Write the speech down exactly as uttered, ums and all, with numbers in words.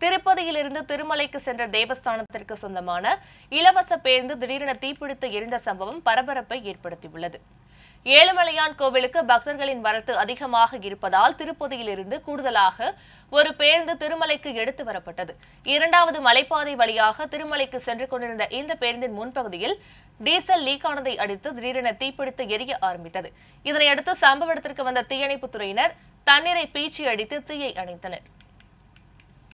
திருப்பதியிலிருந்து திருமலைக்கு சென்ற தேவஸ்தானத்திற்கு சொந்தமான இலவச பேருந்து திடீரென தீப்பிடித்து எரிந்த சம்பவம் பரபரப்பை ஏற்படுத்தியுள்ளது. ஏழுமலையான் கோவிலுக்கு பக்தர்களின் வரத்து அதிகமாக இருப்பதால் திருப்பதியிலிருந்து கூடுதலாக ஒரு பேருந்து திருமலைக்கு எடுத்து வரப்பட்டது. இரண்டாவது மலைப்பாதை வழியாக திருமலைக்கு சென்று கொண்டிருந்த இந்த பேருந்தின் முன்பகுதியில் டீசல் லீக்கானதை அடுத்து திடீரென தீப்பிடித்து எரிய ஆரம்பித்தது. இதனையடுத்து சம்பவ இடத்திற்கு வந்த தீயணைப்புத் துறையினர் தண்ணீரை பீச்சி அடித்து தீயை அணைத்தனர்.